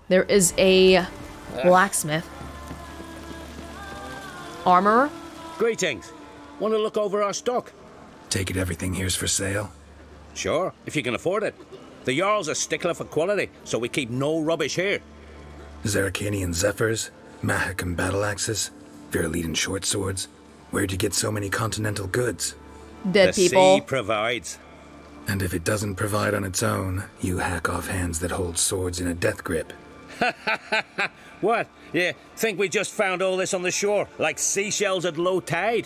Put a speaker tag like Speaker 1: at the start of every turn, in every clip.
Speaker 1: There is a blacksmith. Armorer.
Speaker 2: Greetings. Want to look over our stock?
Speaker 3: Take it everything here's for sale?
Speaker 2: Sure, if you can afford it. The Jarl's a stickler for quality, so we keep no rubbish here.
Speaker 3: Zeracanian zephyrs, Mahakan battle axes, Viruleten short swords. Where'd you get so many continental goods?
Speaker 1: Dead
Speaker 2: the
Speaker 1: people.
Speaker 2: sea provides.
Speaker 3: And if it doesn't provide on its own, you hack off hands that hold swords in a death grip.
Speaker 2: What? Yeah, think we just found all this on the shore, like seashells at low tide?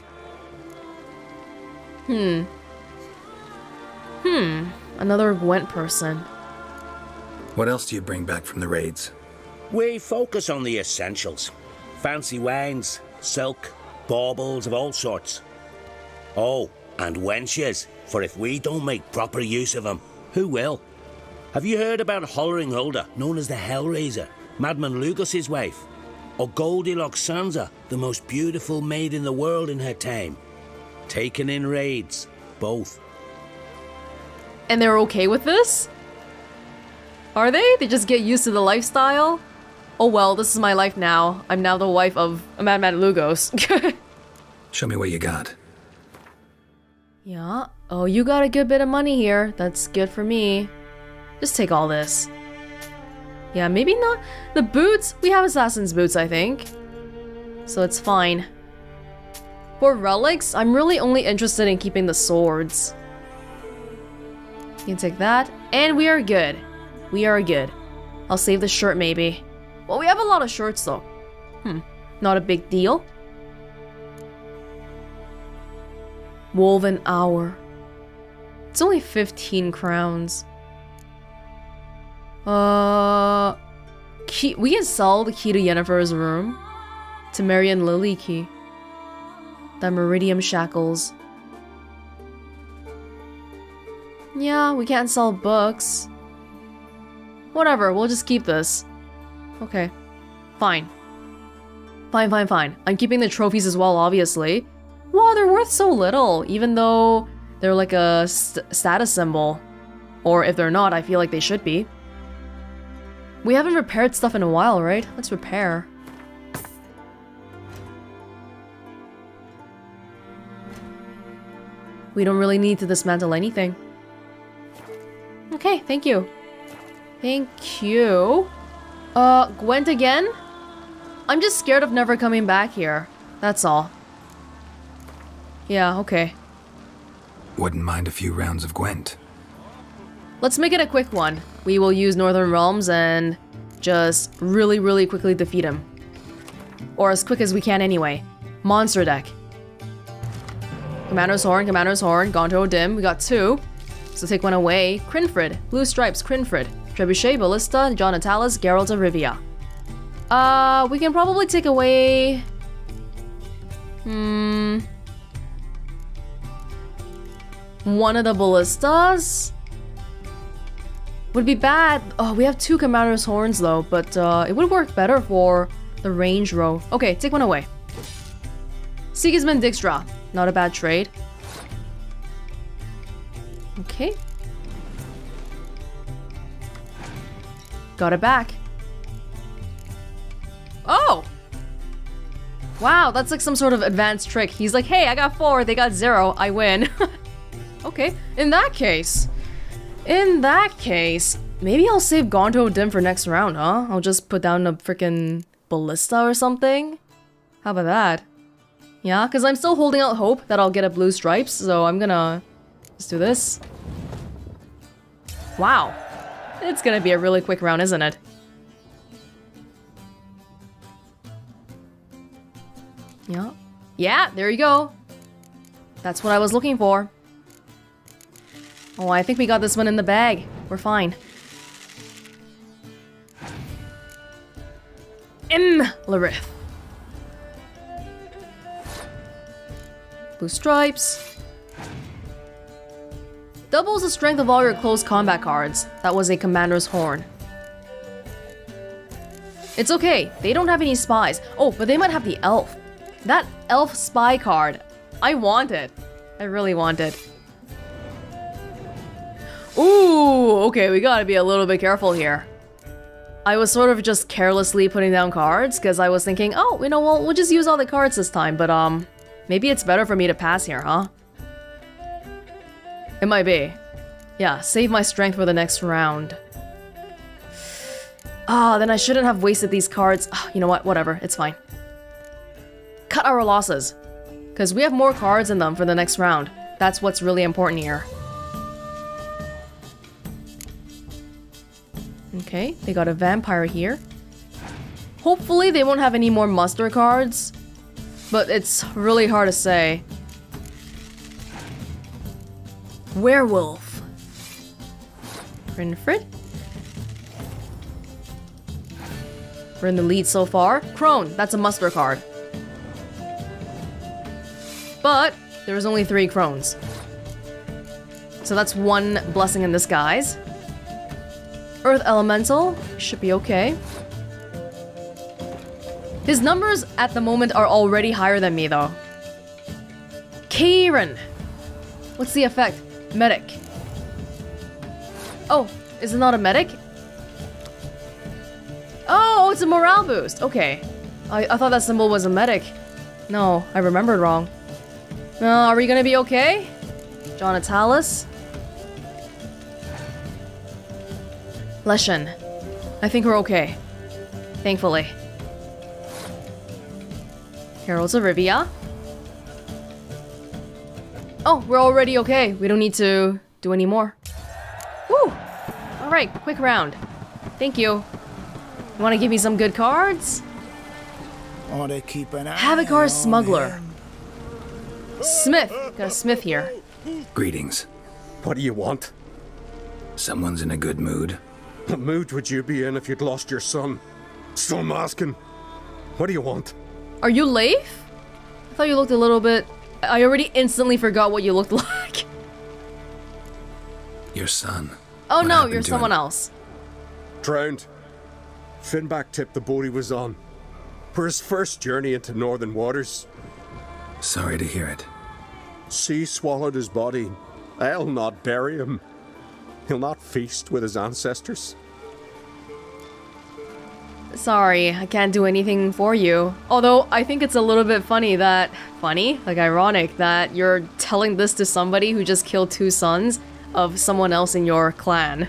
Speaker 1: Another Gwent person.
Speaker 3: What else do you bring back from the raids?
Speaker 2: We focus on the essentials. Fancy wines, silk, baubles of all sorts. Oh, and wenches, for if we don't make proper use of them, who will? Have you heard about Hollowed, known as the Hellraiser, Madman Lugos' wife? Or Goldilocks Sansa, the most beautiful maid in the world in her time? Taken in raids, both.
Speaker 1: And they're okay with this? Are they? They just get used to the lifestyle? Oh well, this is my life now. I'm now the wife of a Madman Lugos.
Speaker 3: Show me what you got.
Speaker 1: Yeah. Oh, you got a good bit of money here. That's good for me. Just take all this. Yeah, maybe not. The boots? We have assassin's boots, I think. So it's fine. For relics, I'm really only interested in keeping the swords. You can take that. And we are good. We are good. I'll save the shirt, maybe. Well, we have a lot of shirts, though. Not a big deal. Woven hour. It's only 15 crowns. Key, we can sell the key to Yennefer's room. To Marion Lily key. The Meridium shackles. Yeah, we can't sell books. Whatever, we'll just keep this. Okay. Fine. Fine. I'm keeping the trophies as well, obviously. Wow, they're worth so little, even though they're like a status symbol. Or if they're not, I feel like they should be. We haven't repaired stuff in a while, right? Let's repair. We don't really need to dismantle anything. Okay, thank you. Thank you. Gwent again? I'm just scared of never coming back here. That's all. Yeah, okay.
Speaker 3: Wouldn't mind a few rounds of Gwent.
Speaker 1: Let's make it a quick one. We will use Northern Realms and just really quickly defeat him. Or as quick as we can anyway. Monster deck. Commander's Horn, Gonto Dim. We got 2. So take one away. Crinfrid, Blue Stripes, Crinfrid. Trebuchet, Ballista, John Natalis, Geralt of Rivia. We can probably take away... one of the Ballistas? Would be bad. Oh, we have 2 Commander's Horns though, but it would work better for the range row. Okay, take one away. Sigismund Dijkstra. Not a bad trade. Okay. Got it back. Oh! Wow, that's like some sort of advanced trick. He's like, hey, I got 4, they got 0, I win. Okay, in that case, maybe I'll save Gonto Dim for next round, huh? I'll just put down a freaking Ballista or something. How about that? Yeah, because I'm still holding out hope that I'll get a Blue Stripes, so I'm gonna just do this. Wow. It's gonna be a really quick round, isn't it? Yeah. Yeah, there you go. That's what I was looking for. Oh, I think we got this one in the bag. We're fine. Larith. Blue Stripes. Doubles the strength of all your close combat cards. That was a Commander's Horn. It's okay, they don't have any spies. Oh, but they might have the elf. That elf spy card. I want it. I really want it. Ooh, okay, we gotta be a little bit careful here. I was sort of just carelessly putting down cards because I was thinking, oh, you know, we'll just use all the cards this time, but maybe it's better for me to pass here, huh? It might be. Yeah, save my strength for the next round. Ah, then I shouldn't have wasted these cards. You know what? Whatever. It's fine. Cut our losses. Because we have more cards in them for the next round. That's what's really important here. Okay, they got a vampire here. Hopefully they won't have any more muster cards. But it's really hard to say. Werewolf. Rinfrit. We're in the lead so far. Crone, that's a muster card. But there's only 3 crones. So that's 1 blessing in disguise. Earth Elemental should be okay. His numbers at the moment are already higher than me though. Kieran. What's the effect? Medic. Oh, is it not a medic? Oh, it's a morale boost. Okay. I thought that symbol was a medic. No, I remembered wrong. Are we gonna be okay? John Atalis. Leshen. I think we're okay. Thankfully. Heralds of Rivia. Oh, we're already okay. We don't need to do any more. Woo! Alright, quick round. Thank you. You wanna give me some good cards?
Speaker 4: Oh, they keep an eye
Speaker 1: Havakar
Speaker 4: on
Speaker 1: Smuggler.
Speaker 4: him.
Speaker 1: Smith. Got a Smith here.
Speaker 3: Greetings.
Speaker 5: What do you want?
Speaker 3: Someone's in a good mood.
Speaker 5: What mood would you be in if you'd lost your son? Still masking. What do you want?
Speaker 1: Are you Leif? I thought you looked a little bit... I already instantly forgot what you looked like.
Speaker 3: Your son.
Speaker 1: Oh
Speaker 3: What
Speaker 1: no,
Speaker 3: happened
Speaker 1: you're
Speaker 3: to
Speaker 1: someone
Speaker 3: him?
Speaker 1: else.
Speaker 5: Drowned. Finback tipped the boat he was on. For his first journey into northern waters.
Speaker 3: Sorry to hear it.
Speaker 5: Sea swallowed his body. I'll not bury him. He'll not feast with his ancestors.
Speaker 1: Sorry, I can't do anything for you. Although, I think it's a little bit funny that... Funny? Like, ironic that you're telling this to somebody who just killed 2 sons of someone else in your clan.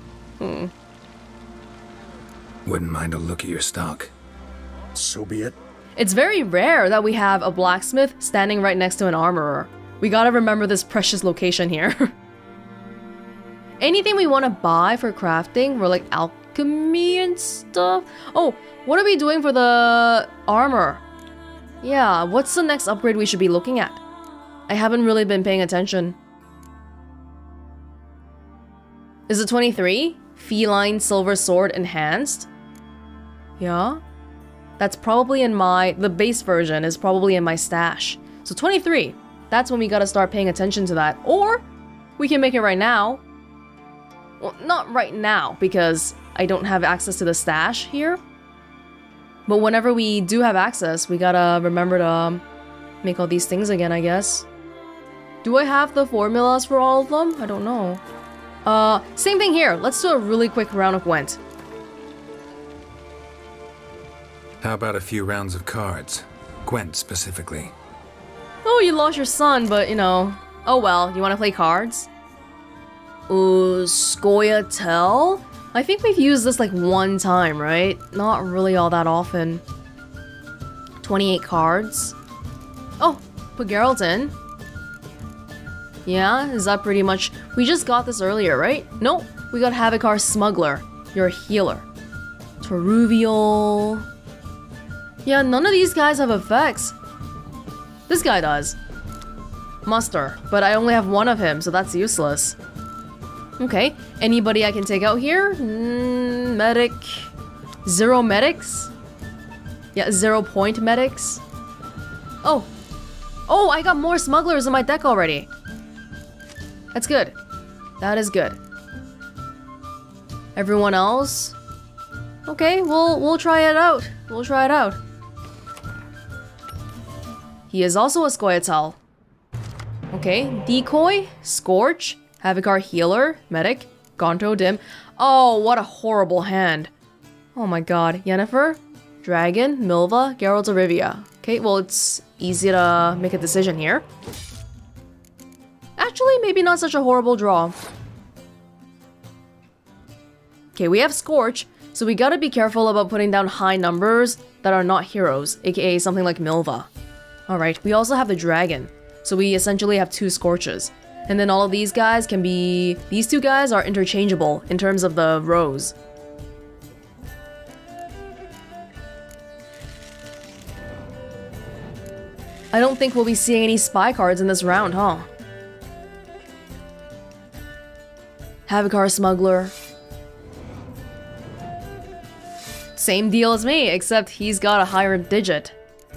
Speaker 3: Wouldn't mind a look at your stock.
Speaker 5: So be it.
Speaker 1: It's very rare that we have a blacksmith standing right next to an armorer. We gotta remember this precious location here. Anything we want to buy for crafting, we're like alchemy and stuff. Oh, what are we doing for the armor? Yeah, what's the next upgrade we should be looking at? I haven't really been paying attention. Is it 23? Feline Silver Sword Enhanced? Yeah. That's probably in my... The base version is probably in my stash. So 23. That's when we gotta start paying attention to that. Or, we can make it right now. Well, not right now, because I don't have access to the stash here. But whenever we do have access, we gotta remember to make all these things again, I guess. Do I have the formulas for all of them? I don't know. Same thing here. Let's do a really quick round of Gwent.
Speaker 3: How about a few rounds of cards? Gwent specifically.
Speaker 1: Oh, you lost your son, but you know. Oh well, you wanna play cards? Scoia'tael? I think we've used this like 1 time, right? Not really all that often. 28 cards. Oh, put Geralt in. Yeah, is that pretty much... We just got this earlier, right? No, we got Havakar Smuggler. You're a healer. Teruvial... Yeah, none of these guys have effects. This guy does. Muster, but I only have 1 of him, so that's useless. Okay, anybody I can take out here? Medic... 0 medics? Yeah, 0 point medics. Oh. Oh, I got more smugglers in my deck already. That's good. That is good. Everyone else? Okay, we'll try it out. We'll try it out. He is also a Scoia'tael. Okay, Decoy, Scorch, Havakar Healer, Medic, Gonto Dim. Oh, what a horrible hand. Oh my god. Yennefer, Dragon, Milva, Geralt of Rivia. Okay, well, it's easy to make a decision here. Actually, maybe not such a horrible draw. Okay, we have Scorch, so we gotta be careful about putting down high numbers that are not heroes, aka something like Milva. Alright, we also have the Dragon, so we essentially have 2 Scorches. And then all of these guys can be... These 2 guys are interchangeable in terms of the rows. I don't think we'll be seeing any spy cards in this round, huh? Havakar Smuggler. Same deal as me, except he's got a higher digit.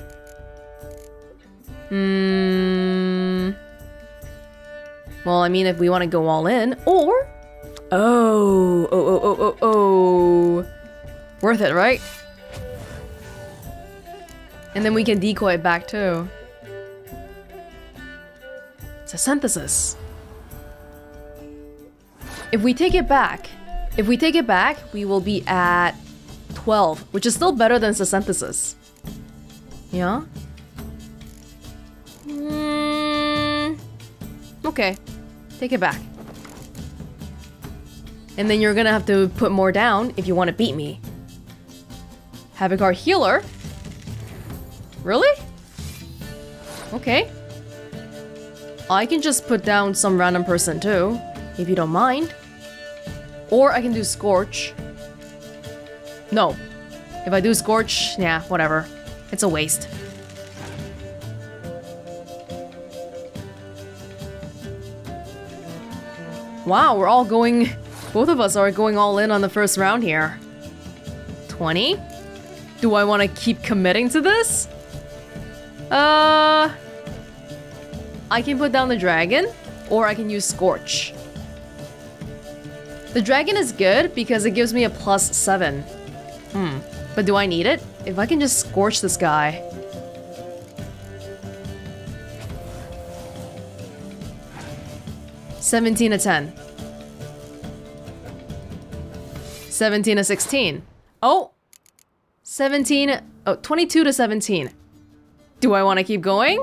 Speaker 1: Well, I mean, if we want to go all in, or... Oh. Worth it, right? And then we can decoy it back too. It's a synthesis. If we take it back, we will be at 12, which is still better than the synthesis. Yeah? Okay. Take it back. And then you're gonna have to put more down if you want to beat me. Havakar Healer? Really? Okay. I can just put down some random person too, if you don't mind. Or I can do Scorch. No. If I do Scorch, yeah, whatever. It's a waste. Wow, we're all going... Both of us are going all in on the first round here. 20? Do I want to keep committing to this? I can put down the Dragon, or I can use Scorch. The Dragon is good because it gives me a +7. But do I need it? If I can just Scorch this guy. $17-10. 17-16. Oh! 22-17. Do I want to keep going?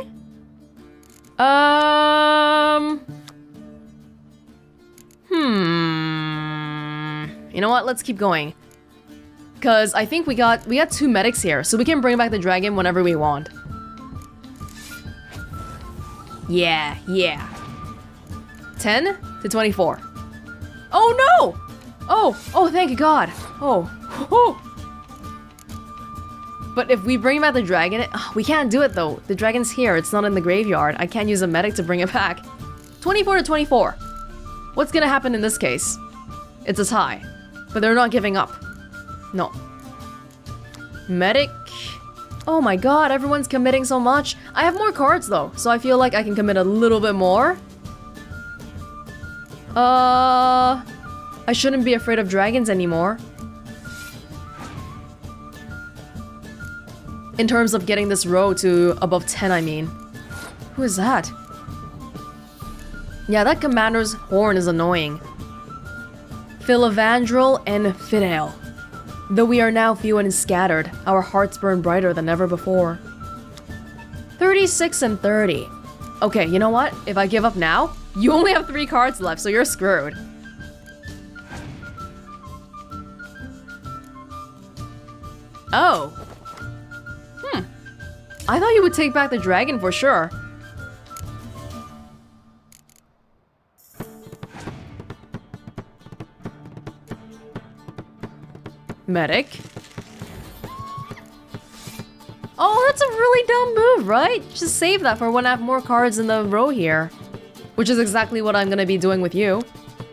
Speaker 1: You know what? Let's keep going. Because I think we got 2 medics here, so we can bring back the Dragon whenever we want. Yeah. 10-24. Oh no! Oh, thank God. Oh. But if we bring back the Dragon, we can't do it though. The Dragon's here, it's not in the graveyard. I can't use a medic to bring it back. 24-24. What's gonna happen in this case? It's a tie. But they're not giving up. No. Medic. Oh my god, everyone's committing so much. I have more cards though, so I feel like I can commit a little bit more. I shouldn't be afraid of dragons anymore. In terms of getting this row to above 10, I mean. Who is that? Yeah, that Commander's Horn is annoying. Philavandrel and Fidel. Though we are now few and scattered, our hearts burn brighter than ever before. 36-30. Okay, you know what? If I give up now, you only have 3 cards left, so you're screwed. Oh. I thought you would take back the Dragon for sure. Medic. Oh, that's a really dumb move, right? Just save that for when I have more cards in the row here. Which is exactly what I'm gonna be doing with you.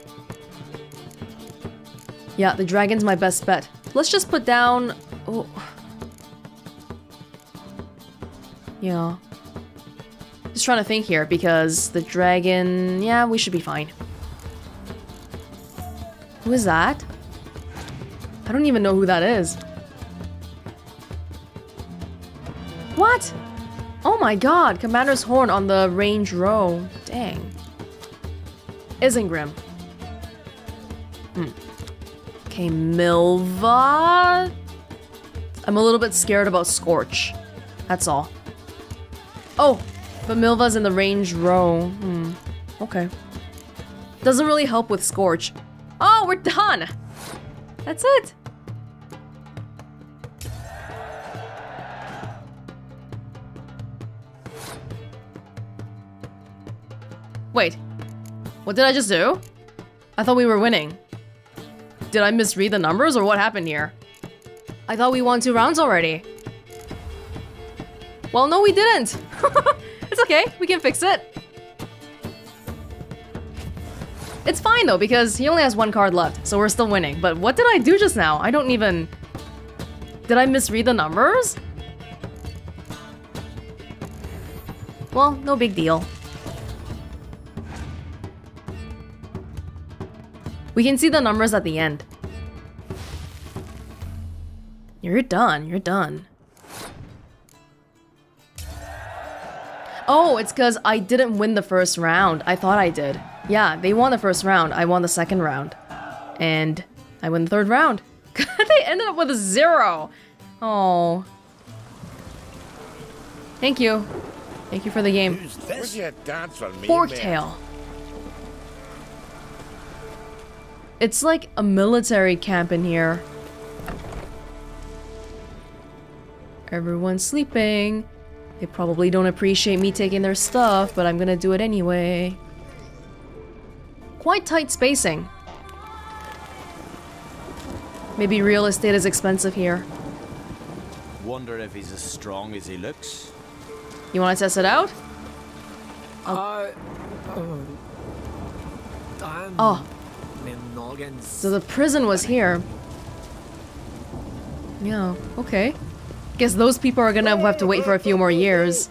Speaker 1: Yeah, the Dragon's my best bet. Let's just put down... Oh. Yeah. Just trying to think here, because the Dragon... Yeah, we should be fine. Who is that? I don't even know who that is. What? Oh my god, Commander's Horn on the range row. Dang. Isengrim. Okay, Milva. I'm a little bit scared about Scorch. That's all. Oh, but Milva's in the range row. Okay. Doesn't really help with Scorch. Oh, we're done! That's it! Wait. What did I just do? I thought we were winning. Did I misread the numbers or what happened here? I thought we won 2 rounds already. Well, no, we didn't. It's okay. We can fix it. It's fine, though, because he only has 1 card left, so we're still winning. But what did I do just now? I don't even... Did I misread the numbers? Well, no big deal. We can see the numbers at the end. You're done. You're done. Oh, it's because I didn't win the first round. I thought I did. Yeah, they won the first round. I won the second round. And I won the third round. They ended up with a 0. Oh. Thank you. Thank you for the game. Forktail. It's like a military camp in here. Everyone's sleeping. They probably don't appreciate me taking their stuff, but I'm gonna do it anyway. Quite tight spacing. Maybe real estate is expensive here.
Speaker 6: Wonder if he's as strong as he looks.
Speaker 1: You wanna test it out? Oh. So the prison was here. Yeah, okay. Guess those people are gonna have to wait for a few more years.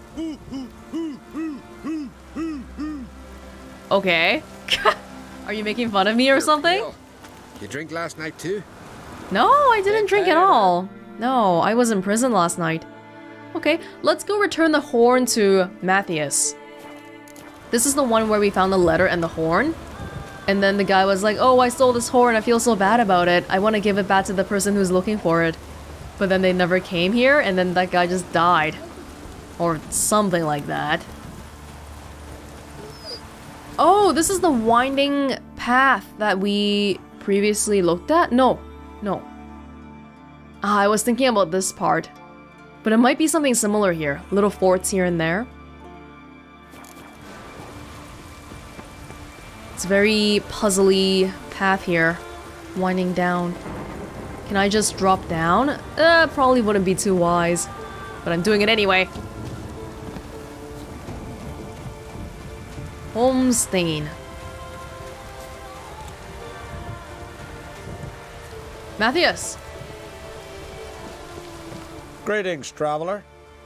Speaker 1: Okay. Are you making fun of me or something?
Speaker 7: You drink last night too?
Speaker 1: No, I didn't drink at all. No, I was in prison last night. Okay, let's go return the horn to Matthias. This is the one where we found the letter and the horn. And then the guy was like, oh, I stole this horn, I feel so bad about it. I want to give it back to the person who's looking for it. But then they never came here, and then that guy just died. Or something like that. Oh, this is the winding path that we previously looked at? No. No. I was thinking about this part. But it might be something similar here. Little forts here and there. It's a very puzzly path here. Winding down. Can I just drop down? Probably wouldn't be too wise. But I'm doing it anyway. Holmstein. Matthias!
Speaker 6: Greetings, traveler.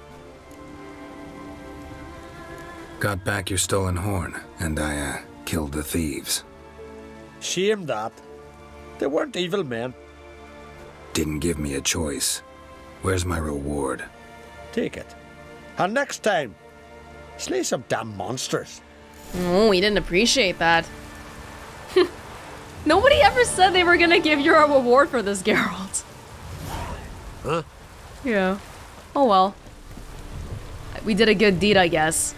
Speaker 3: Got back your stolen horn, and I, killed the thieves.
Speaker 6: Shame that. They weren't evil men.
Speaker 3: Didn't give me a choice. Where's my reward?
Speaker 6: Take it. And next time, slay some damn monsters.
Speaker 1: Oh, we didn't appreciate that. Nobody ever said they were gonna give you a reward for this, Geralt.
Speaker 6: Huh?
Speaker 1: Yeah. Oh well. We did a good deed, I guess.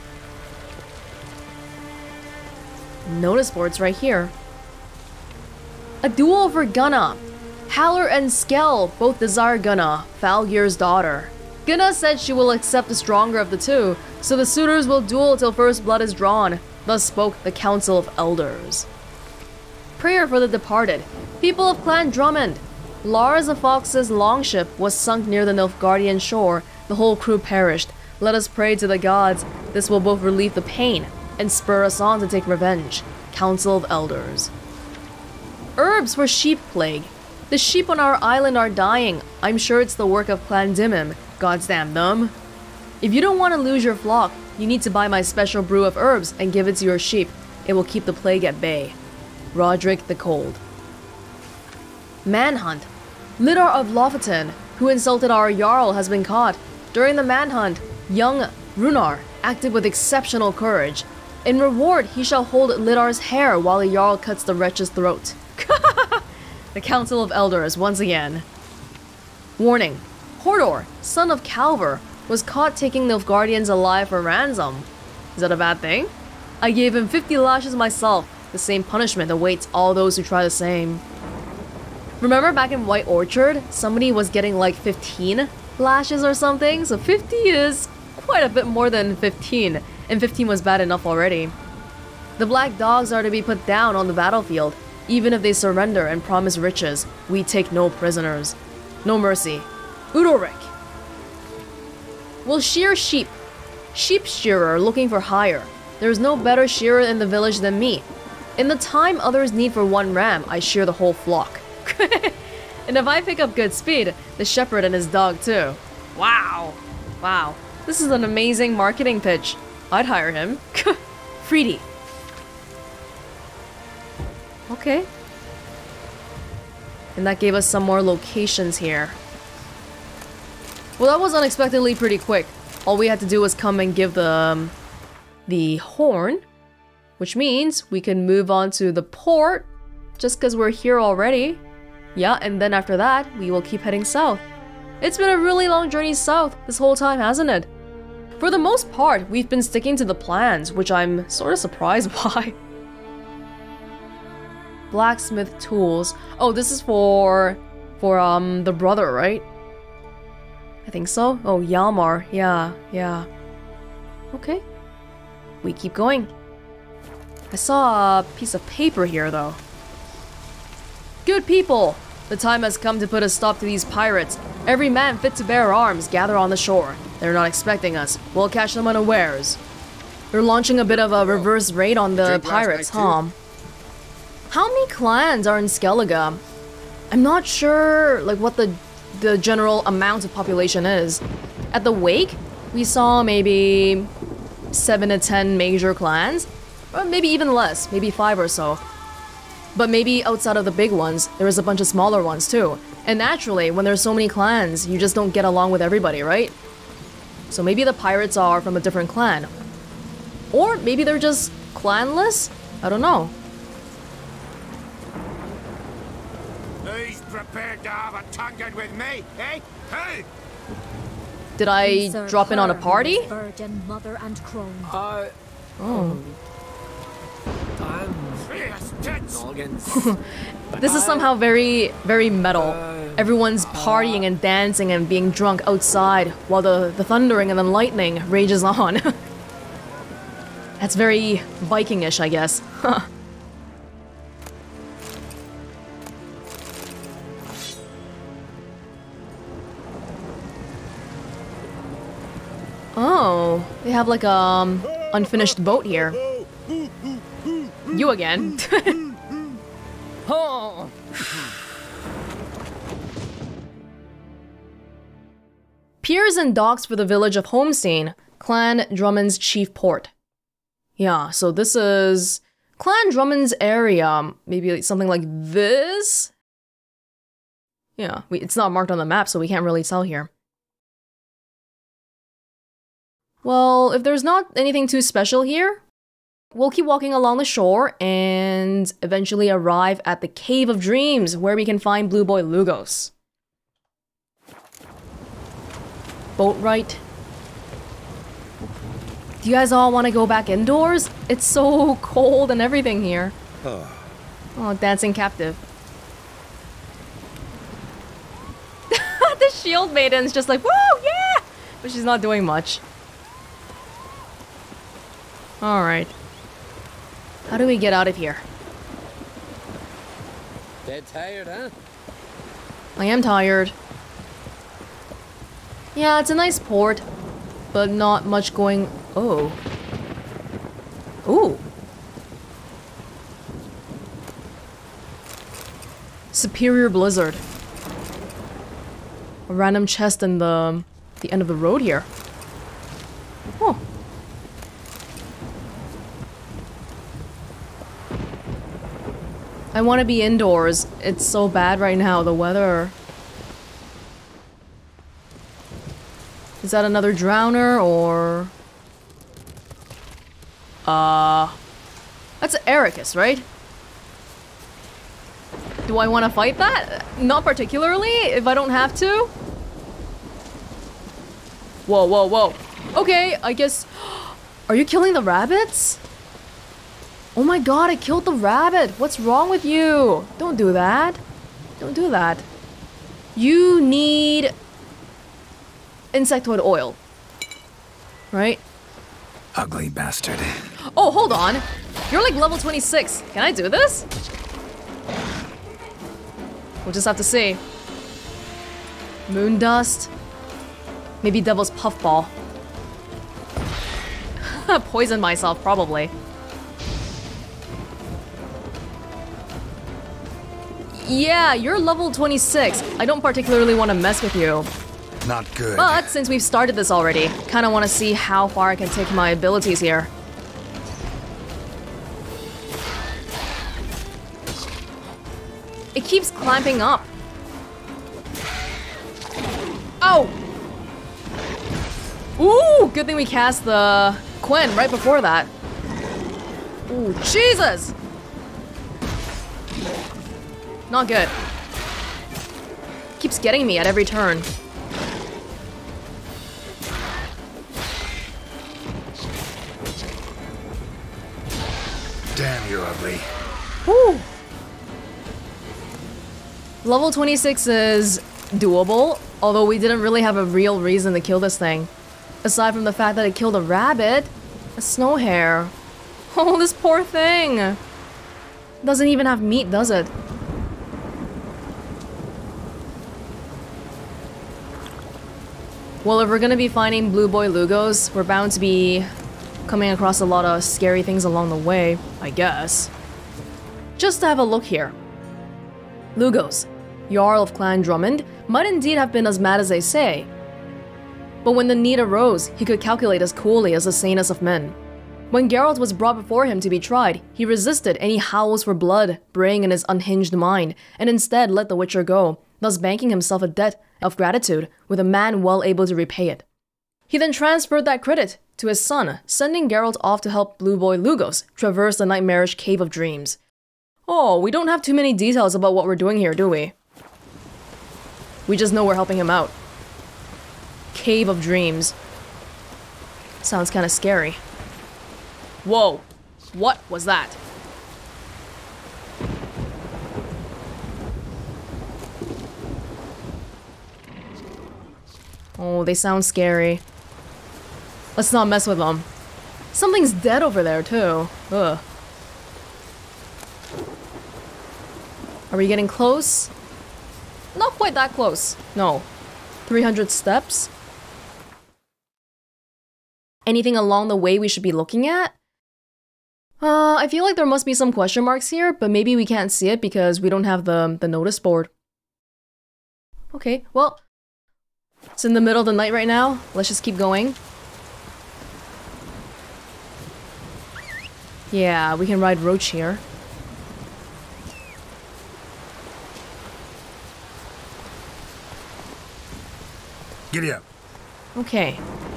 Speaker 1: Notice boards right here. A duel for Gunna. Haller and Skell both desire Gunna, Falgir's daughter. Gunna said she will accept the stronger of the two, so the suitors will duel till first blood is drawn. Thus spoke the Council of Elders. Prayer for the departed. People of Clan Drummond. Lars of Fox's longship was sunk near the Nilfgaardian shore. The whole crew perished. Let us pray to the gods. This will both relieve the pain and spur us on to take revenge. Council of Elders. Herbs for sheep plague. The sheep on our island are dying. I'm sure it's the work of Clan Dimmim. Gods damn them. If you don't want to lose your flock, you need to buy my special brew of herbs and give it to your sheep. It will keep the plague at bay. Roderick the Cold. Manhunt. Lidar of Lofoten, who insulted our Jarl, has been caught. During the manhunt, young Runar acted with exceptional courage. In reward, he shall hold Lidar's hair while the Jarl cuts the wretch's throat. The Council of Elders, once again. Warning. Hordor, son of Calver, was caught taking Nilfgaardians alive for ransom. Is that a bad thing? I gave him 50 lashes myself. The same punishment awaits all those who try the same. Remember back in White Orchard, somebody was getting like 15 lashes or something? So 50 is quite a bit more than 15, and 15 was bad enough already. The black dogs are to be put down on the battlefield. Even if they surrender and promise riches, we take no prisoners. No mercy. Udoric. We'll shear sheep. Sheep shearer looking for hire. There's no better shearer in the village than me. In the time others need for one ram, I shear the whole flock. And if I pick up good speed, the shepherd and his dog too. Wow. Wow. This is an amazing marketing pitch. I'd hire him. Freedy. Okay. And that gave us some more locations here. Well, that was unexpectedly pretty quick. All we had to do was come and give the horn, which means we can move on to the port just because we're here already. Yeah, and then after that, we will keep heading south. It's been a really long journey south this whole time, hasn't it? For the most part, we've been sticking to the plans, which I'm sort of surprised by. Blacksmith tools. Oh, this is for the brother, right? I think so. Oh, Yalmar. Yeah. Okay. We keep going. I saw a piece of paper here, though. Good people! The time has come to put a stop to these pirates. Every man fit to bear arms, gather on the shore. They're not expecting us. We'll catch them unawares. They're launching a bit of a reverse raid on the pirates, huh? How many clans are in Skellige? I'm not sure, like, what the general amount of population is. At the wake, we saw maybe 7 to 10 major clans. Or maybe even less, maybe 5 or so. But maybe outside of the big ones, there is a bunch of smaller ones too. And naturally, when there's so many clans, you just don't get along with everybody, right? So maybe the pirates are from a different clan. Or maybe they're just clanless? I don't know.
Speaker 7: Who's prepared to have a tongue with me, eh? Hey!
Speaker 1: Did I drop in on a party?
Speaker 8: Virgin, mother, and crone.
Speaker 1: Oh. This is somehow very, very metal. Everyone's partying and dancing and being drunk outside while the thundering and the lightning rages on. That's very Viking-ish, I guess. Oh, they have like unfinished boat here. You again. Oh. Piers and docks for the village of Homestein, Clan Drummond's chief port. Yeah, so this is Clan Drummond's area. Maybe something like this? Yeah, it's not marked on the map, so we can't really tell here. Well, if there's not anything too special here, we'll keep walking along the shore and eventually arrive at the Cave of Dreams, where we can find Blueboy Lugos. Boat right. Do you guys all want to go back indoors? It's so cold and everything here. Oh, dancing captive. The shield maiden's just like, woo, yeah! But she's not doing much. Alright. How do we get out of here?
Speaker 7: Dead tired, huh?
Speaker 1: I am tired. Yeah, it's a nice port, but not much going... Oh. Ooh. Superior Blizzard. A random chest in the end of the road here. Oh. I want to be indoors. It's so bad right now, the weather. Is that another drowner, or... That's Ericus, right? Do I want to fight that? Not particularly, if I don't have to. Whoa, whoa, whoa. Okay, I guess... Are you killing the rabbits? Oh my god, I killed the rabbit. What's wrong with you? Don't do that. Don't do that. You need... insectoid oil. Right?
Speaker 3: Ugly bastard.
Speaker 1: Oh, hold on. You're like level 26. Can I do this? We'll just have to see. Moon dust. Maybe devil's puffball. Poison myself, probably. Yeah, you're level 26. I don't particularly want to mess with you.
Speaker 3: Not good.
Speaker 1: But since we've started this already, kind of want to see how far I can take my abilities here. It keeps clamping up. Oh! Ooh, good thing we cast the Quen right before that. Ooh, Jesus! Not good. Keeps getting me at every turn.
Speaker 3: Damn, you're ugly.
Speaker 1: Whew. Level 26 is doable, although we didn't really have a real reason to kill this thing. Aside from the fact that it killed a rabbit, a snow hare. Oh, this poor thing. Doesn't even have meat, does it? Well, if we're gonna be finding Blueboy Lugos, we're bound to be coming across a lot of scary things along the way, I guess. Just to have a look here. Lugos, Jarl of Clan Drummond, might indeed have been as mad as they say. But when the need arose, he could calculate as coolly as the sanest of men. When Geralt was brought before him to be tried, he resisted any howls for blood braying in his unhinged mind, and instead let the Witcher go, thus banking himself a debt of gratitude with a man well able to repay it. He then transferred that credit to his son, sending Geralt off to help Blueboy Lugos traverse the nightmarish Cave of Dreams. Oh, we don't have too many details about what we're doing here, do we? We just know we're helping him out. Cave of Dreams. Sounds kind of scary. Whoa! What was that? Oh, they sound scary. Let's not mess with them. Something's dead over there, too. Ugh. Are we getting close? Not quite that close. No. 300 steps? Anything along the way we should be looking at? I feel like there must be some question marks here, but maybe we can't see it because we don't have the notice board. Okay, well, it's in the middle of the night right now. Let's just keep going. Yeah, we can ride Roach here.
Speaker 3: Giddy up.
Speaker 1: Okay.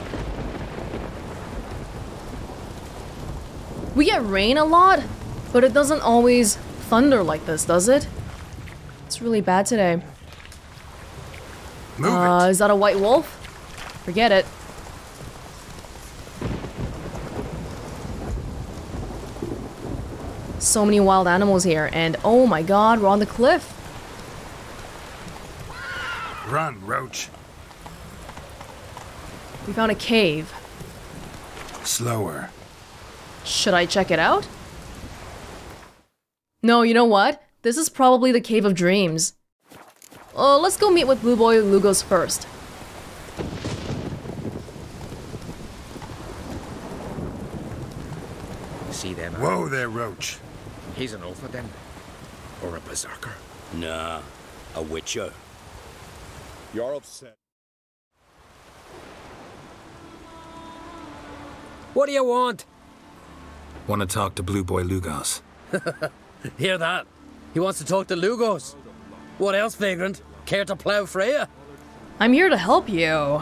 Speaker 1: We get rain a lot, but it doesn't always thunder like this, does it? It's really bad today.
Speaker 3: Move it.
Speaker 1: Is that a white wolf? Forget it. So many wild animals here, and oh my god, we're on the cliff.
Speaker 3: Run, Roach.
Speaker 1: We found a cave.
Speaker 3: Slower.
Speaker 1: Should I check it out? No, you know what? This is probably the Cave of Dreams. Let's go meet with Blueboy Lugos first.
Speaker 7: See them?
Speaker 3: Whoa there, Roach.
Speaker 7: He's an Ulfa then? Or a berserker?
Speaker 2: Nah, a Witcher.
Speaker 5: You're upset.
Speaker 9: What do you want?
Speaker 3: Want to talk to Blueboy Lugos.
Speaker 9: Hear that? He wants to talk to Lugos. What else, Vagrant? Care to plough Freya?
Speaker 1: I'm here to help you.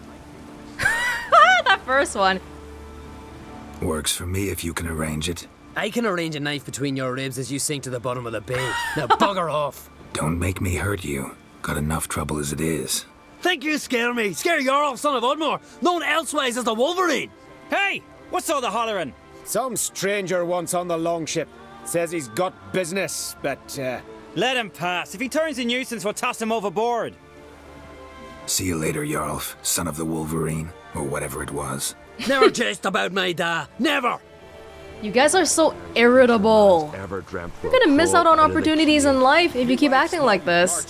Speaker 1: That first one.
Speaker 3: Works for me if you can arrange it.
Speaker 9: I can arrange a knife between your ribs as you sink to the bottom of the bay. Now bugger off.
Speaker 3: Don't make me hurt you. Got enough trouble as it is.
Speaker 9: Think you scare me? Scare Jarl, son of Udmore, known elsewise as the Wolverine.
Speaker 10: Hey, what's all the hollering?
Speaker 11: Some stranger once on the longship. Says he's got business, but
Speaker 10: let him pass. If he turns a nuisance, we'll toss him overboard.
Speaker 3: See you later, Jarl, son of the Wolverine, or whatever it was.
Speaker 9: Never jest about my da. Never!
Speaker 1: You guys are so irritable. You're gonna miss out on opportunities in life if you keep acting like this.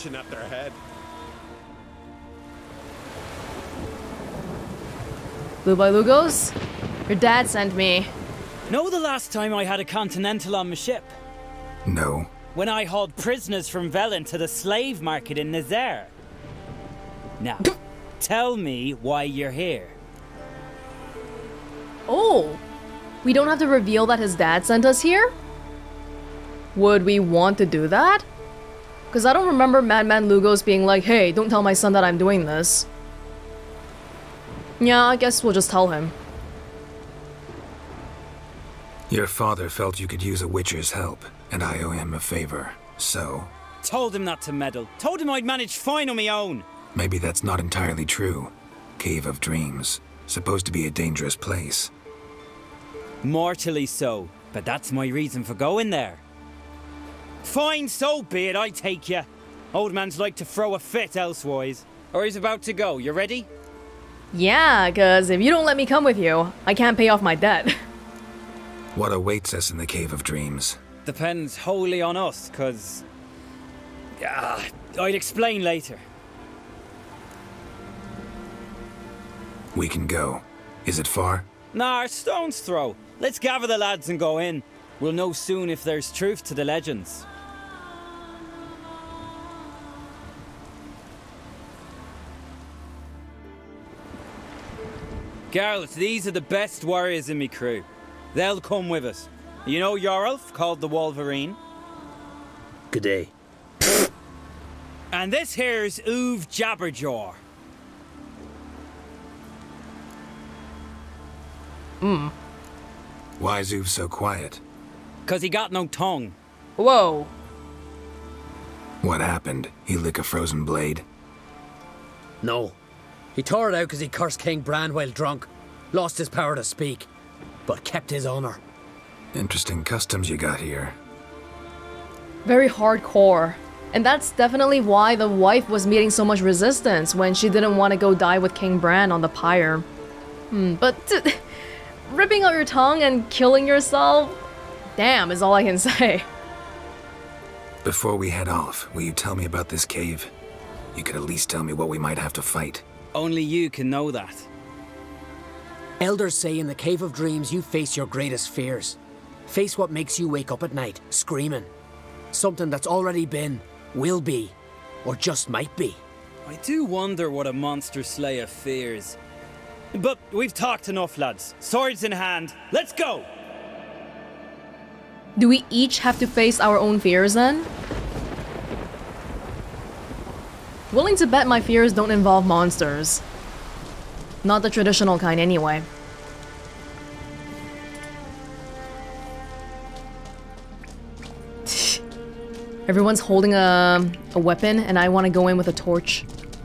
Speaker 1: Blueboy Lugos? Your dad sent me.
Speaker 10: Know the last time I had a Continental on my ship?
Speaker 3: No.
Speaker 10: When I hauled prisoners from Welonz to the slave market in Nazaire. Now, tell me why you're here.
Speaker 1: Oh, we don't have to reveal that his dad sent us here? Would we want to do that? Because I don't remember Madman Lugos being like, hey, don't tell my son that I'm doing this. Yeah, I guess we'll just tell him.
Speaker 3: Your father felt you could use a witcher's help, and I owe him a favor, so...
Speaker 10: Told him not to meddle. Told him I'd manage fine on my own.
Speaker 3: Maybe that's not entirely true. Cave of Dreams. Supposed to be a dangerous place.
Speaker 10: Mortally so, but that's my reason for going there. Fine, so be it, I take you. Old man's like to throw a fit elsewise. Or he's about to go, you ready?
Speaker 1: Yeah, cause if you don't let me come with you, I can't pay off my debt.
Speaker 3: What awaits us in the Cave of Dreams?
Speaker 10: Depends wholly on us, cause... I'd explain later.
Speaker 3: We can go. Is it far?
Speaker 10: Nah, stone's throw. Let's gather the lads and go in. We'll know soon if there's truth to the legends. Geralt, these are the best warriors in me crew. They'll come with us. You know Jarl, called the Wolverine?
Speaker 9: Good day.
Speaker 10: And this here's Uve Jabberjaw.
Speaker 3: Why is Uve so quiet?
Speaker 10: 'Cause he got no tongue.
Speaker 1: Whoa.
Speaker 3: What happened? He lick a frozen blade?
Speaker 9: No. He tore it out because he cursed King Bran while drunk. Lost his power to speak, but kept his honor.
Speaker 3: Interesting customs you got here.
Speaker 1: Very hardcore. And that's definitely why the wife was meeting so much resistance when she didn't want to go die with King Bran on the pyre. But ripping out your tongue and killing yourself? Damn, is all I can say.
Speaker 3: Before we head off, will you tell me about this cave? You could at least tell me what we might have to fight.
Speaker 10: Only you can know that.
Speaker 9: Elders say in the Cave of Dreams you face your greatest fears. Face what makes you wake up at night, screaming. Something that's already been, will be, or just might be.
Speaker 10: I do wonder what a monster slayer fears. But we've talked enough, lads. Swords in hand, let's go!
Speaker 1: Do we each have to face our own fears then? Willing to bet my fears don't involve monsters. Not the traditional kind anyway. Everyone's holding a weapon and I want to go in with a torch.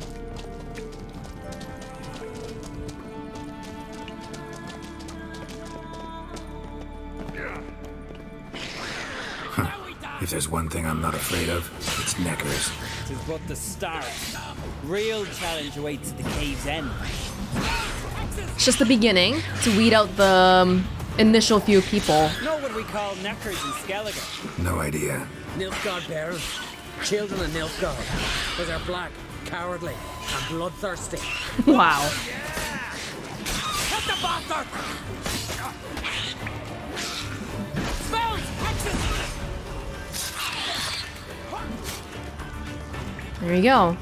Speaker 3: If there's one thing I'm not afraid of, it's neckers.
Speaker 10: It is but the start. Real challenge awaits at the cave's end.
Speaker 1: It's just the beginning to weed out the initial few people.
Speaker 10: Know what we call neckers in Skellige?
Speaker 3: No idea.
Speaker 9: Nilfgaard bearers, children of Nilfgaard, because they're black, cowardly, and bloodthirsty.
Speaker 1: Wow.
Speaker 10: Hit the bastard! Spells! Hexes!
Speaker 1: There you go.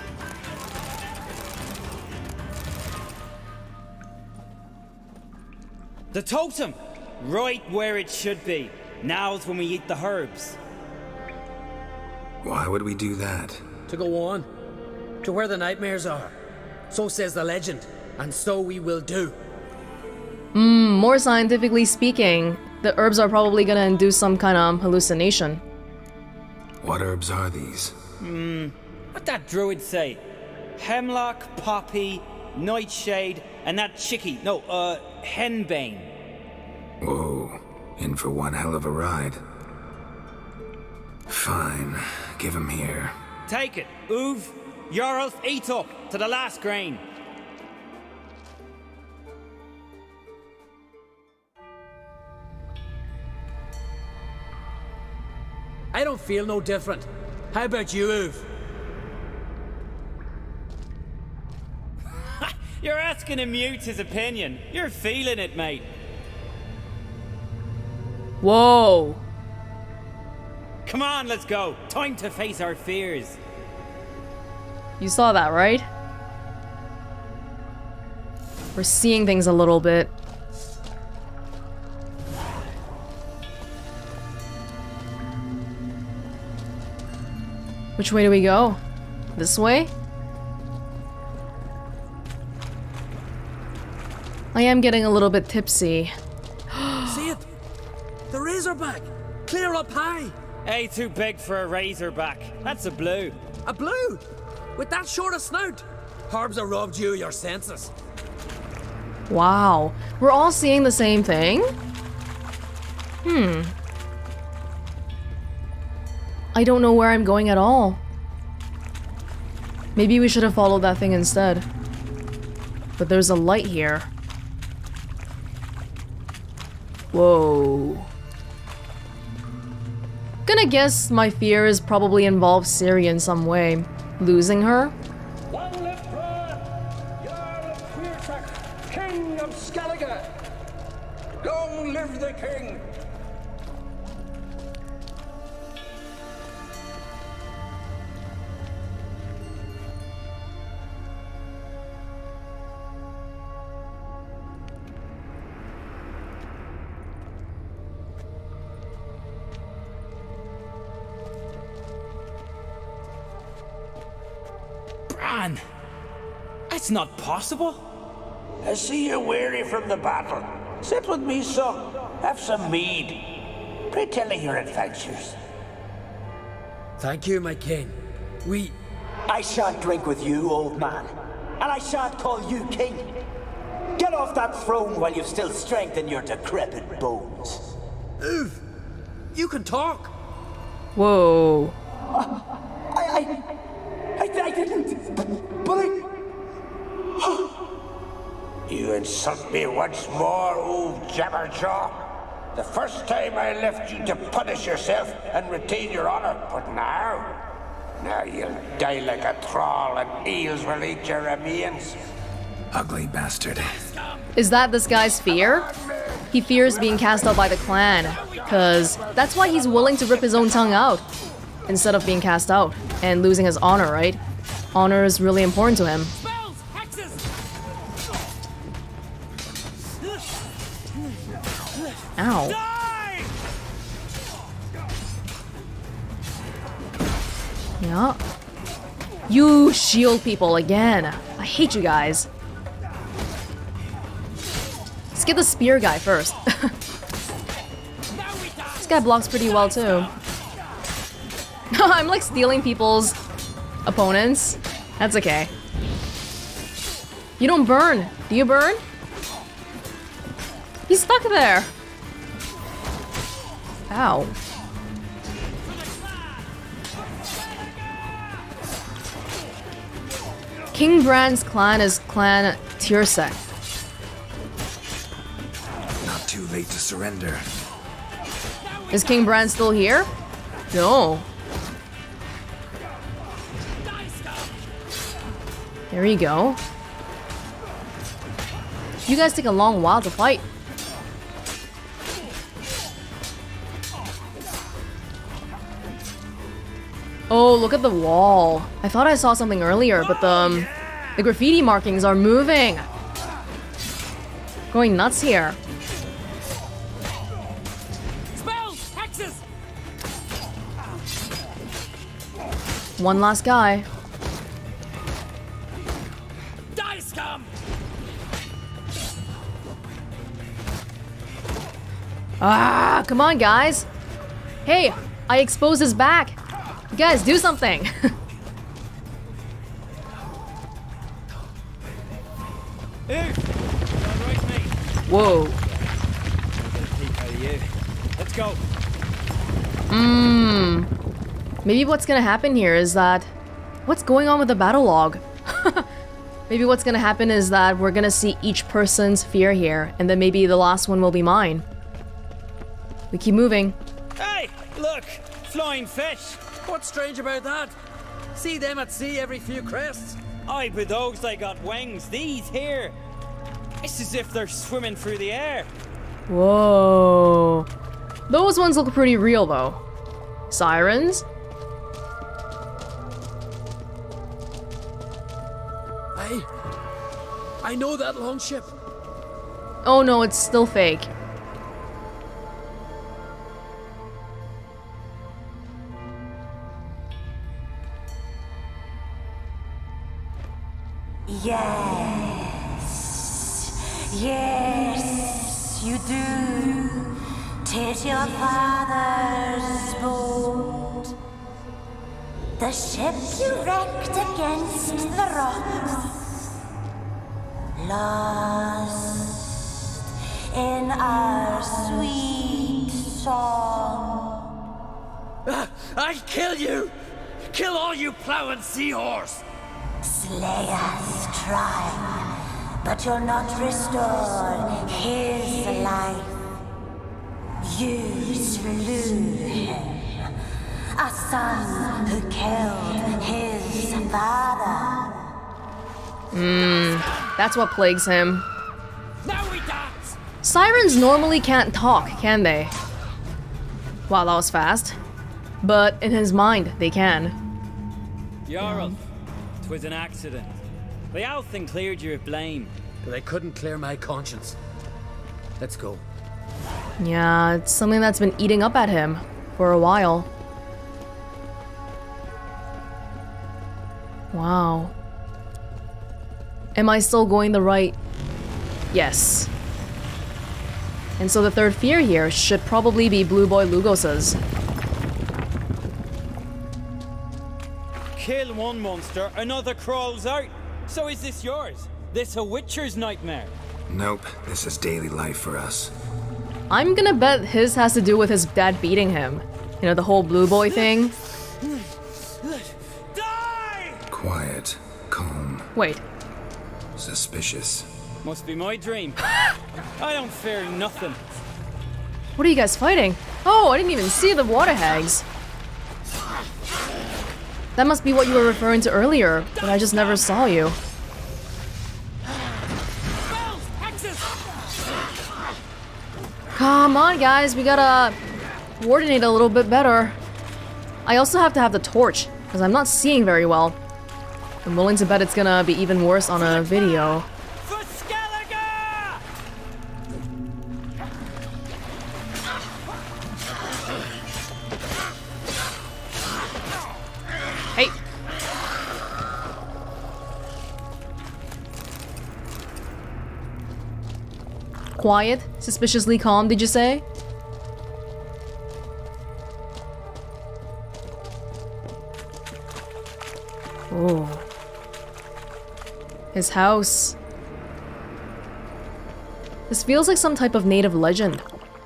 Speaker 10: The totem! Right where it should be. Now's when we eat the herbs.
Speaker 3: Why would we do that?
Speaker 9: To go on. To where the nightmares are. So says the legend. And so we will do.
Speaker 1: More scientifically speaking, the herbs are probably gonna induce some kind of hallucination.
Speaker 3: What herbs are these?
Speaker 10: What'd that druid say? Hemlock, poppy, nightshade, and that chickie. No, henbane.
Speaker 3: Whoa, in for one hell of a ride. Fine, give him here.
Speaker 10: Take it, Uv. Geralt, eat up to the last grain.
Speaker 9: I don't feel no different. How about you, Uv?
Speaker 10: You're asking a mute his opinion. You're feeling it, mate.
Speaker 1: Whoa.
Speaker 10: Come on, let's go. Time to face our fears.
Speaker 1: You saw that, right? We're seeing things a little bit. Which way do we go? This way? I am getting a little bit tipsy.
Speaker 9: See it? The razorback! Clear up high!
Speaker 10: Hey, too big for a razorback. That's a blue.
Speaker 9: A blue? With that short a snout? Herbs have robbed you of your senses.
Speaker 1: Wow. We're all seeing the same thing? I don't know where I'm going at all. Maybe we should have followed that thing instead. But there's a light here. Whoa. Gonna guess my fears probably involve Ciri in some way. Losing her?
Speaker 12: Long live Bran, Jarl of Rivia, King of Skellige! Long live the king!
Speaker 10: Bran! That's not possible.
Speaker 2: I see you're weary from the battle. Sit with me, son. Have some mead. Pray tell me your adventures.
Speaker 9: Thank you, my king.
Speaker 13: I shan't drink with you, old man. And I shan't call you king. Get off that throne while you've still strength in your decrepit bones.
Speaker 9: Uv, you can talk.
Speaker 1: Whoa.
Speaker 13: I didn't. But
Speaker 2: You insult me once more, old Jabberjaw. The first time I left you to punish yourself and retain your honor, but now you'll die like a troll and eels will eat your remains.
Speaker 3: Ugly bastard.
Speaker 1: Is that this guy's fear? He fears being cast out by the clan, cause that's why he's willing to rip his own tongue out instead of being cast out and losing his honor, right? Honor is really important to him. Ow. Yeah. You shield people again. I hate you guys. Let's get the spear guy first. This guy blocks pretty well too. I'm like stealing people's opponents. That's okay. You don't burn. Do you burn? He's stuck there. Ow. King Bran's clan is Clan Tiersek.
Speaker 3: Not too late to surrender.
Speaker 1: Is King Bran still here? No. There you go. You guys take a long while to fight. Oh, look at the wall. I thought I saw something earlier, but the graffiti markings are moving. Going nuts here.
Speaker 12: Spells! Hexes!
Speaker 1: One last guy.
Speaker 12: Die, scum!
Speaker 1: Ah, come on, guys. Hey, I exposed his back. You guys, do something. Whoa.
Speaker 10: Let's go.
Speaker 1: Maybe what's gonna happen here is that... What's going on with the battle log? Maybe what's gonna happen is that we're gonna see each person's fear here, and then maybe the last one will be mine. We keep moving.
Speaker 10: Hey, look! Flying fish!
Speaker 9: What's strange about that? See them at sea every few crests?
Speaker 10: Aye, but those they got wings. These here. It's as if they're swimming through the air.
Speaker 1: Whoa. Those ones look pretty real though. Sirens?
Speaker 9: Hey, I know that longship.
Speaker 1: Oh no, it's still fake.
Speaker 14: Yes, yes, you do. 'Tis your father's boat. The ship you wrecked against the rocks, lost in our sweet song.
Speaker 9: I'll kill you! Kill all you plowing seahorse!
Speaker 14: Slay us, try, but you'll not restore his life. You slew him, a son who killed his father.
Speaker 1: That's what plagues him.
Speaker 9: Now we dance!
Speaker 1: Sirens normally can't talk, can they? Wow, that was fast. But in his mind, they can.
Speaker 10: Geralt, 'twas an accident. The owl thing cleared you of blame.
Speaker 9: But I couldn't clear my conscience. Let's go.
Speaker 1: Yeah, it's something that's been eating up at him for a while. Wow. Am I still going the right? Yes. And so the third fear here should probably be Blueboy Lugos's.
Speaker 10: Kill one monster, another crawls out. So is this yours? This a witcher's nightmare?
Speaker 3: Nope, this is daily life for us.
Speaker 1: I'm gonna bet his has to do with his dad beating him. You know, the whole Blue Boy thing.
Speaker 10: Die!
Speaker 3: Quiet, calm,
Speaker 1: Wait.
Speaker 3: suspicious.
Speaker 10: Must be my dream. I don't fear nothing.
Speaker 1: What are you guys fighting? Oh, I didn't even see the water hags. That must be what you were referring to earlier, but I just never saw you. Come on, guys, we gotta coordinate a little bit better. I also have to have the torch, because I'm not seeing very well. I'm willing to bet it's gonna be even worse on a video. Hey! Quiet, suspiciously calm, did you say? Oh. His house. This feels like some type of native legend.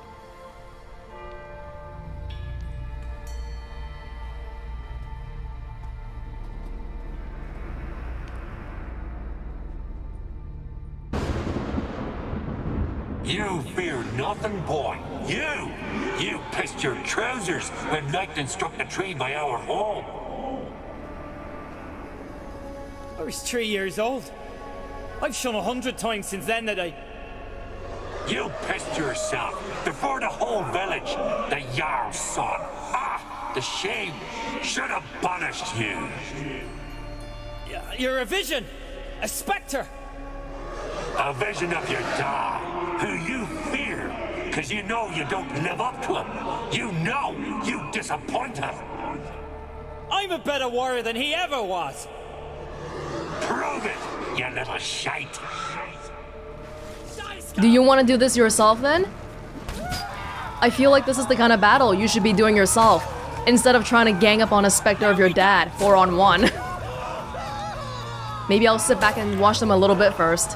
Speaker 15: You fear nothing, boy. You pissed your trousers when lightning struck the tree by our home.
Speaker 10: I was 3 years old. I've shone 100 times since then that I...
Speaker 15: You pissed yourself before the whole village. The Jarl's son. Ah, the shame should have punished you.
Speaker 10: You're a vision! A spectre!
Speaker 15: A vision of your dad, who you fear, because you know you don't live up to him. You know you disappoint him.
Speaker 10: I'm a better warrior than he ever was.
Speaker 15: Prove it, you little shite.
Speaker 1: Do you want to do this yourself then? I feel like this is the kind of battle you should be doing yourself, instead of trying to gang up on a specter of your dad, 4-on-1. Maybe I'll sit back and watch them a little bit first.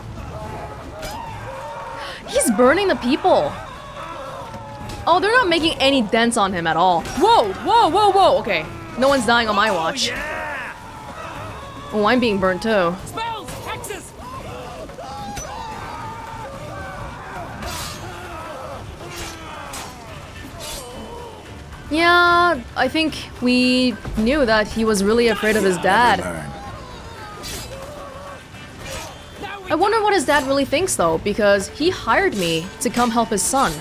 Speaker 1: He's burning the people. Oh, they're not making any dents on him at all. Whoa, whoa, whoa, whoa. Okay, no one's dying on my watch. Oh, I'm being burnt too.
Speaker 12: Spells! Hexes!
Speaker 1: Yeah, I think we knew that he was really afraid of his dad. I wonder what his dad really thinks though, because he hired me to come help his son.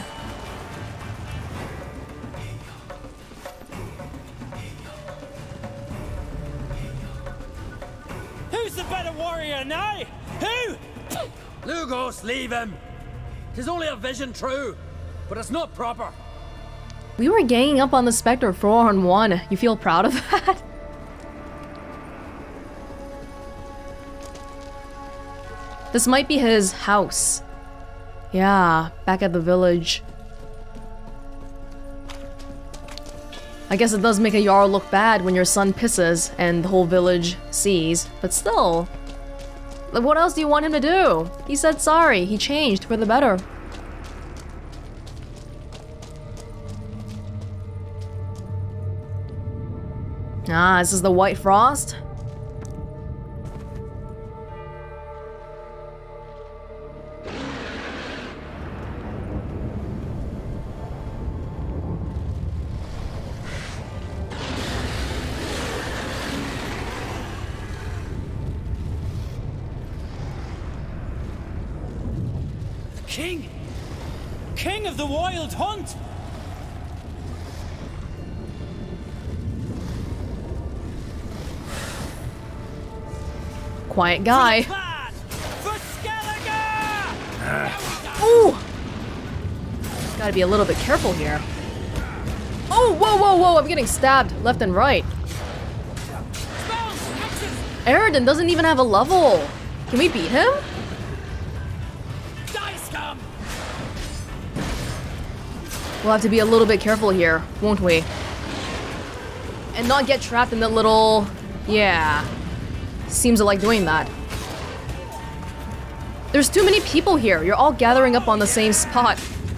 Speaker 10: Who's the better warrior now? Who?
Speaker 12: Lugos, leave him! 'Tis only a vision, true, but it's not proper.
Speaker 1: We were ganging up on the Spectre 4-on-1. You feel proud of that? This might be his house. Yeah, back at the village. I guess it does make a Jarl look bad when your son pisses and the whole village sees, but still. Like, what else do you want him to do? He said sorry, he changed for the better. Ah, this is the White Frost?
Speaker 10: King! King of the Wild Hunt!
Speaker 1: Quiet guy. Ooh! Gotta be a little bit careful here. Oh, whoa, whoa, whoa! I'm getting stabbed left and right. Aridin doesn't even have a level. Can we beat him? We'll have to be a little bit careful here, won't we? And not get trapped in the little... Yeah. Seems to like doing that. There's too many people here. You're all gathering up on the same spot.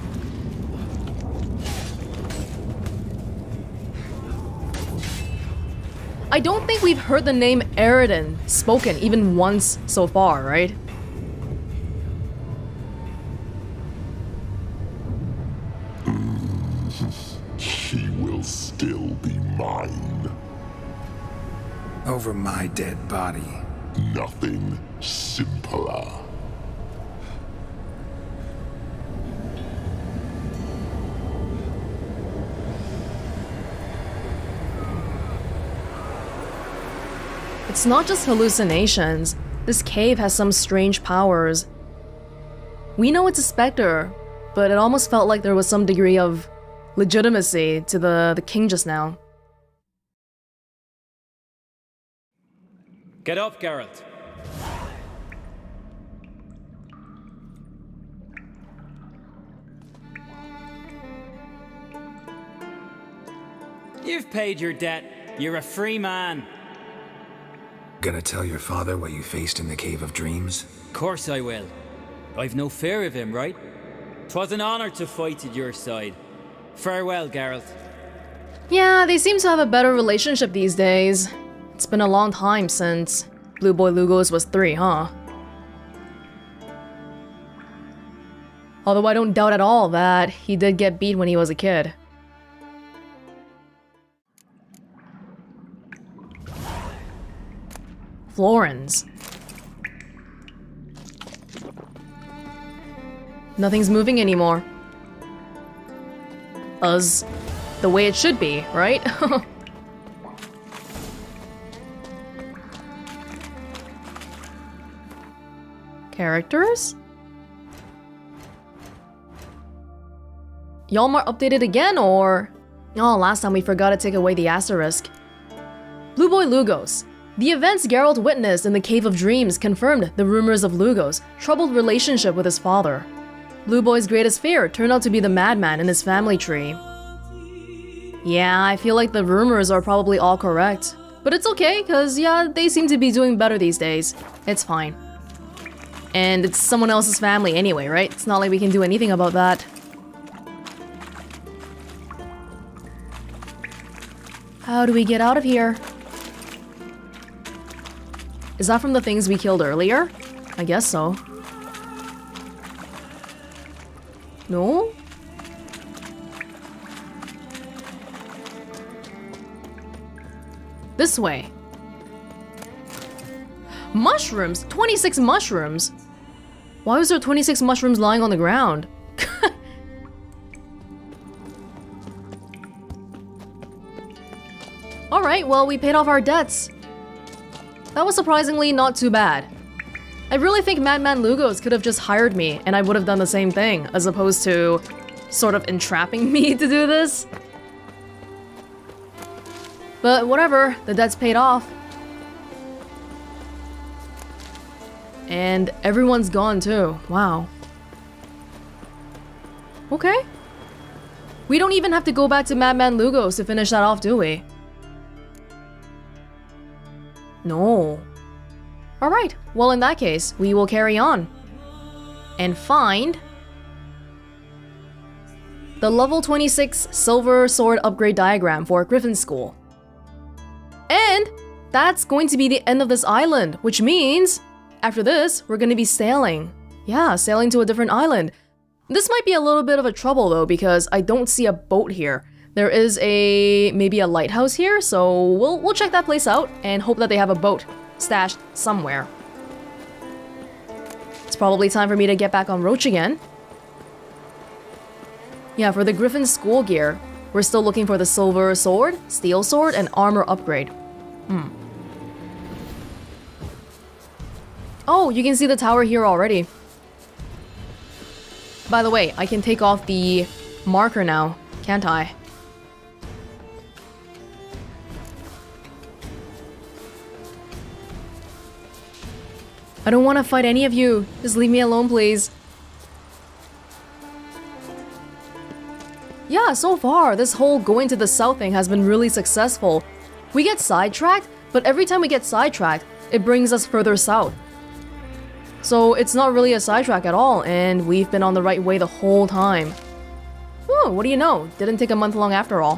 Speaker 1: I don't think we've heard the name Aridin spoken even once so far, right?
Speaker 16: She will still be mine.
Speaker 3: Over my dead body.
Speaker 16: Nothing simpler.
Speaker 1: It's not just hallucinations. This cave has some strange powers. We know it's a specter, but it almost felt like there was some degree of legitimacy to the king just now.
Speaker 10: Get up, Geralt. You've paid your debt. You're a free man.
Speaker 3: Gonna tell your father what you faced in the Cave of Dreams?
Speaker 10: Of course I will. I've no fear of him, right? 'Twas an honor to fight at your side. Farewell, Geralt.
Speaker 1: Yeah, they seem to have a better relationship these days. It's been a long time since Blueboy Lugos was 3, huh? Although I don't doubt at all that he did get beat when he was a kid. Florins. Nothing's moving anymore. The way it should be, right? Characters? Yalmar updated again, or... Oh, last time we forgot to take away the asterisk. Blueboy Lugos. The events Geralt witnessed in the Cave of Dreams confirmed the rumors of Lugos' troubled relationship with his father. Blueboy's greatest fear turned out to be the madman in his family tree. Yeah, I feel like the rumors are probably all correct. But it's okay, because yeah, they seem to be doing better these days. It's fine. And it's someone else's family anyway, right? It's not like we can do anything about that. How do we get out of here? Is that from the things we killed earlier? I guess so. No? This way. Mushrooms! 26 mushrooms! Why was there 26 mushrooms lying on the ground? Alright, well, we paid off our debts. That was surprisingly not too bad. I really think Madman Lugos could have just hired me and I would have done the same thing, as opposed to sort of entrapping me to do this. But whatever, the debt's paid off. And everyone's gone too. Wow. Okay. We don't even have to go back to Madman Lugos to finish that off, do we? No. Alright, well in that case, we will carry on. And find the level 26 silver sword upgrade diagram for Griffin School. And that's going to be the end of this island, which means after this, we're going to be sailing. Yeah, sailing to a different island. This might be a little bit of a trouble though, because I don't see a boat here. There is maybe a lighthouse here, so we'll check that place out and hope that they have a boat stashed somewhere. It's probably time for me to get back on Roach again. Yeah, for the Griffin school gear, we're still looking for the silver sword, steel sword, and armor upgrade. Oh, you can see the tower here already. By the way, I can take off the marker now, can't I? I don't want to fight any of you. Just leave me alone, please. Yeah, so far, this whole going to the south thing has been really successful. We get sidetracked, but every time we get sidetracked, it brings us further south. So it's not really a sidetrack at all, and we've been on the right way the whole time. Whoa, what do you know? Didn't take a month long after all.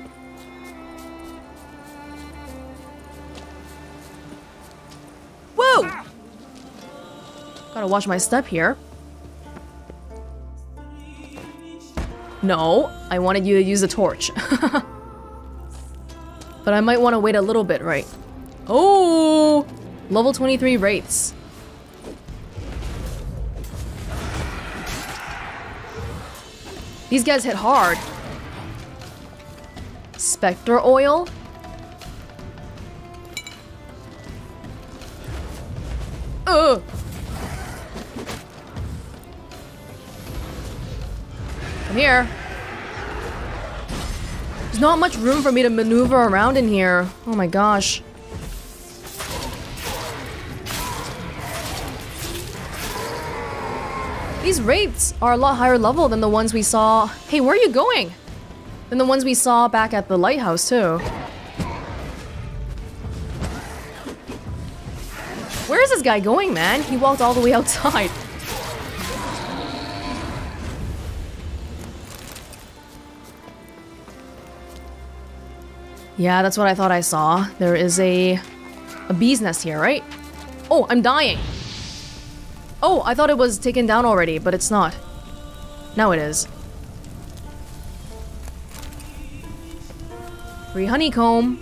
Speaker 1: Whoa! Gotta watch my step here. No, I wanted you to use a torch. But I might want to wait a little bit, right? Oh! Level 23 wraiths. These guys hit hard. Spectre oil? Ugh! Come here. There's not much room for me to maneuver around in here. Oh my gosh. These wraiths are a lot higher level than the ones we saw. Hey, where are you going? Than the ones we saw back at the lighthouse, too. Where is this guy going, man? He walked all the way outside. Yeah, that's what I thought I saw. There is a bee's nest here, right? Oh, I'm dying. Oh, I thought it was taken down already, but it's not. Now it is. Free honeycomb.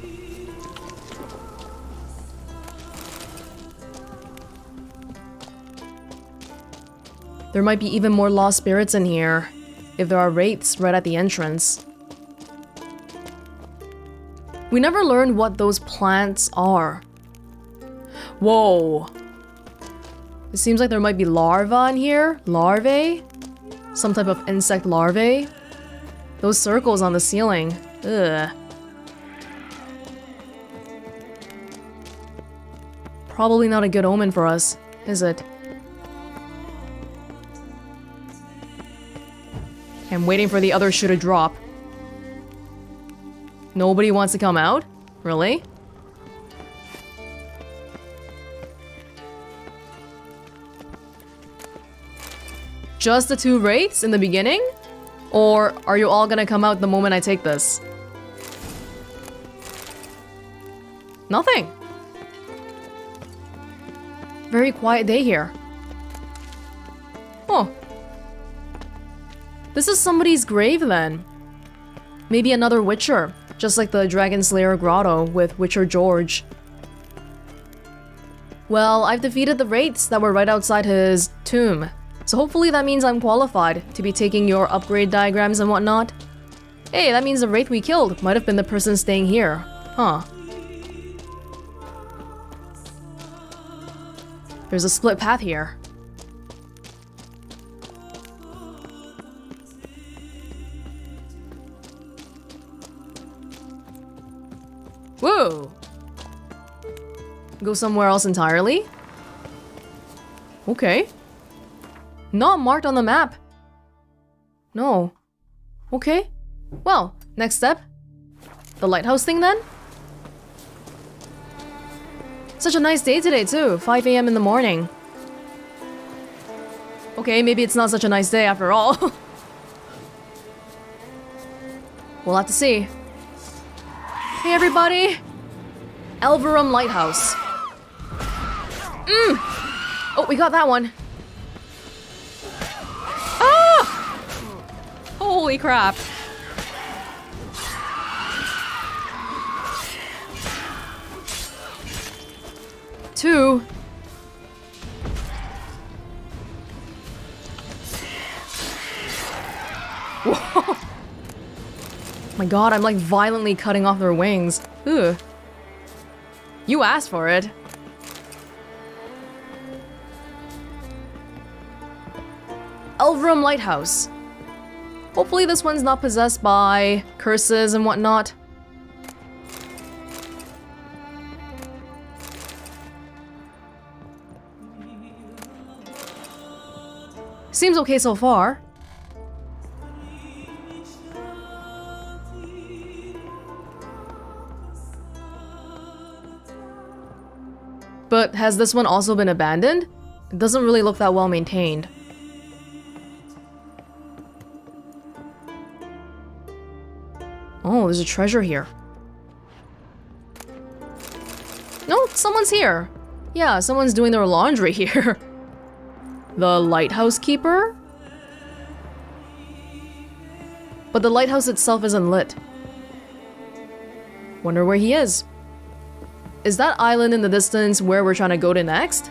Speaker 1: There might be even more lost spirits in here, if there are wraiths right at the entrance. We never learned what those plants are. Whoa. It seems like there might be larvae in here. Larvae? Some type of insect larvae? Those circles on the ceiling. Ugh. Probably not a good omen for us, is it? I'm waiting for the other shoe to drop. Nobody wants to come out? Really? Just the 2 wraiths in the beginning? Or are you all gonna come out the moment I take this? Nothing. Very quiet day here. Oh. This is somebody's grave then. Maybe another Witcher, just like the Dragon Slayer Grotto with Witcher George. Well, I've defeated the wraiths that were right outside his tomb, so hopefully that means I'm qualified to be taking your upgrade diagrams and whatnot. Hey, that means the wraith we killed might have been the person staying here. Huh. There's a split path here. Whoa! Go somewhere else entirely? Okay. Not marked on the map. No. Okay. Well, next step. The lighthouse thing then? Such a nice day today too, 5 AM in the morning. Okay, maybe it's not such a nice day after all. We'll have to see. Hey everybody! Elverum Lighthouse. Oh, we got that one. Ah! Holy crap. Two. Whoa. My god, I'm like violently cutting off their wings. Ugh. You asked for it. Elverum Lighthouse. Hopefully this one's not possessed by curses and whatnot. Seems okay so far. But has this one also been abandoned? It doesn't really look that well maintained. Oh, there's a treasure here. No, someone's here. Yeah, someone's doing their laundry here. The lighthouse keeper? But the lighthouse itself isn't lit. Wonder where he is. Is that island in the distance where we're trying to go to next?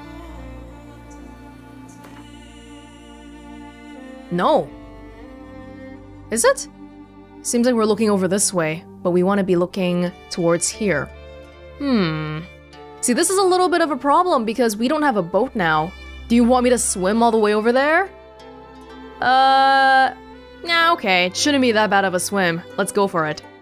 Speaker 1: No. Is it? Seems like we're looking over this way, but we want to be looking towards here. See, this is a little bit of a problem because we don't have a boat now. Do you want me to swim all the way over there? Nah, okay. It shouldn't be that bad of a swim. Let's go for it.